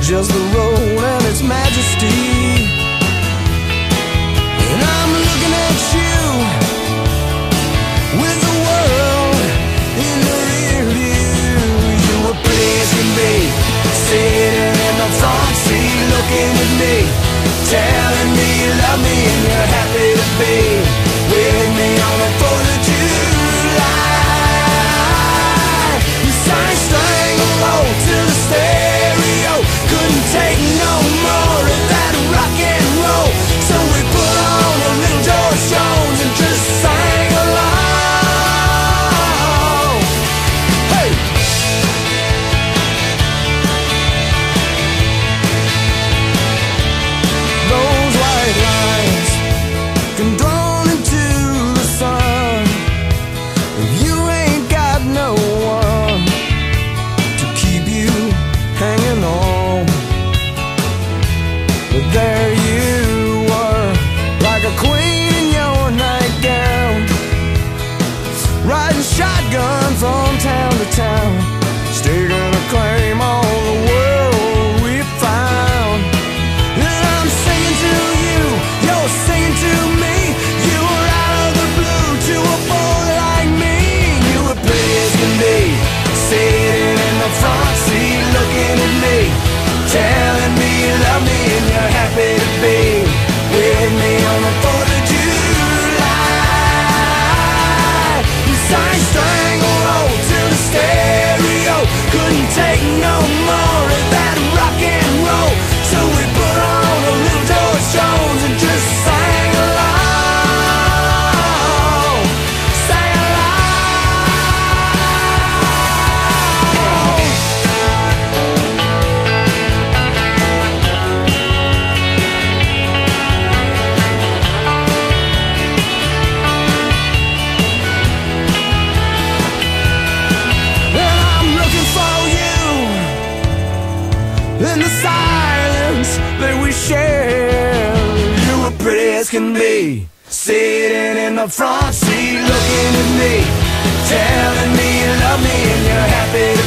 just the road and its majesty. And I'm looking at you with the world in the rear view. You were pretty as can be, sitting in the front seat looking at me, telling me you love me and you're happy to be with me on the 4th of July. You sang Strangle Road to the stereo, couldn't take no more of that rock and roll, so we put on a little George Jones and just sang along. Hey! Those white lines can drawn into the sun. You ain't got no one to keep you hanging on, but there you were, like a queen in your nightgown, riding shotgun from town to town, staking a claim on the world we found. And I'm singing to you, you're singing to me. You were out of the blue to a boy like me. You were pretty as can be, sitting in the front seat looking at me, telling me you love me and you're happy to be with me on the 4th of July. You sang Strangle Road to the stereo, couldn't take no more of that rock and roll, so we put on a little George Jones and just sang along, sang along. And I'm looking for you in the silence that we share. You were pretty as can be, sitting in the front seat looking at me, telling me you love me and you're happy to